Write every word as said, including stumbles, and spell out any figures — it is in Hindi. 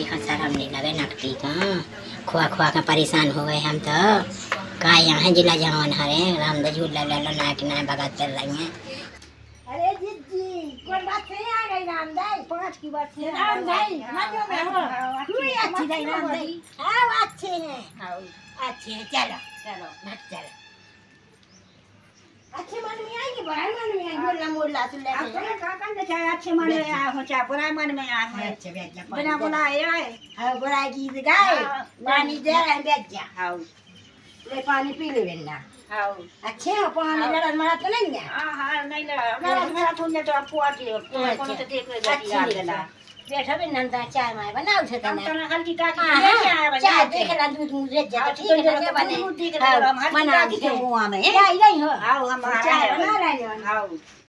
भाई हाँ शर्म नहीं लगे नकती का खुआ खुआ के परेशान हो गए हम तो का यहाँ जिला जवान हरे राम द झूला ला लो नाक ना भगत कर रही हैं। अरे जीजी कौन बात से आ गई रामदाई पांच की बात से रामदाई मजो में हो कोई अच्छी नहीं रामदाई हां अच्छे हैं हां अच्छे हैं चलो चलो मत चलो अच्छे मन में आएगी बुरा मन में आएगी बोला मोला सुन ले अपने काका ने चाहे अच्छे मन में आया हो चाहे बुरा मन में आया हो अच्छे बेटा बिना बुलाए आए हां बुरा गीत गाए पानी दे रहे बैठ जा हां ले पानी पी ले बेटा हां अच्छे हो पानी लड़न मरा तो नहीं है हां हां नहीं लड़ा लड़न मरा तो ने तो आपको आके कौन तो देख ले जाती आ गला बैठा बे नंदा चाय माय बनाओ छे तने हम तो हल्की टाकी ले आया बना चाय देखला दूध मुझे जा ठीक है ना बने दूध देख ले हम हल्की टाकी के मुंह में नहीं नहीं हो आओ हम चाय बना रहे हैं आओ